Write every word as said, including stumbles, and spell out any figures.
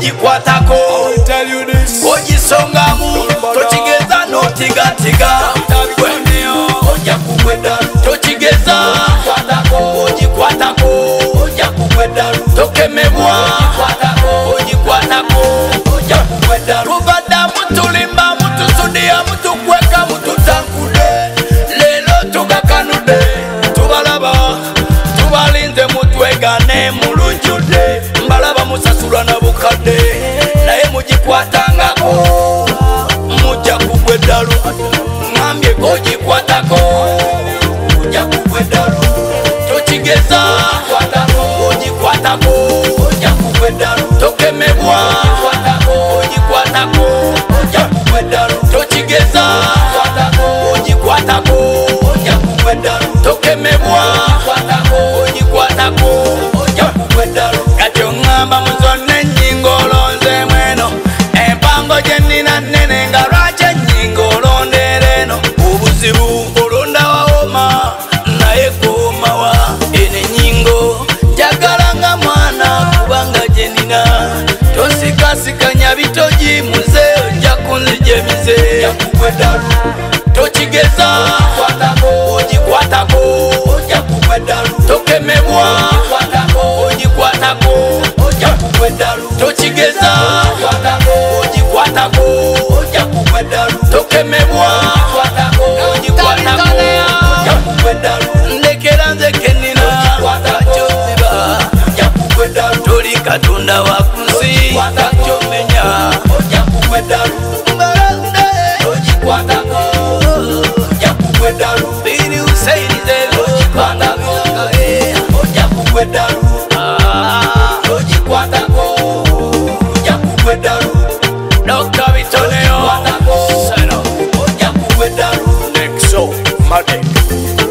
ogikwatako ogisongamu tokigeza notigatiga ojja kugwa eddalu tokigeza ogikwatako ojja kugwa eddalu tokemebwa ogikwatako ojja kugwa eddalu tubadde mutulimba mutusudiya mutukweka mututankude leero tugakanudde tubalaba tubalinze mutwegane mulunjudde mbalaba musasulwa na bukadde naye mugikwatangako mujja kugwa eddalu ngambye ogikwatako ojja kugwa eddalu tokigeza ogikwatako ojja kugwa eddalu tokemebwa ogikwatako ojja kugwa eddalu tokigeza ogikwatako ojja kugwa eddalu tokemebwa ogikwatako ojja kugwa eddalu kati oŋŋamba muzonna ennyingo olonze mweno empango gye nnina nnene nga lwaki ennyingo olondera eno obuzibu olonda wawoma naye komawa eno ennyingo njagala nga mwana kubanga gye nina tosikasikanya bitogi muze ojja kunzijemize ojja kugwa eddalu tokigeza ogikwatako ojja kugwa eddalu tokemebwa ogikwatako ojja kugwa eddalu tokigeza ogikwatako ojja kugwa eddalu tokemebwa ogikwatako ojja kugwa eddalu ndekera nze kenina kakyoziba ojja kugwa eddalu toli katonda wa ku nsi kakyomenya ojja kugwa eddalu ogikwatako ojja kugwa eddalu biri usayirize ogikwatako ojja kugwa eddalu ogikwatako ojja kugwa eddalu Doctor Bitoneo ojja kugwa eddalu Nexo Matic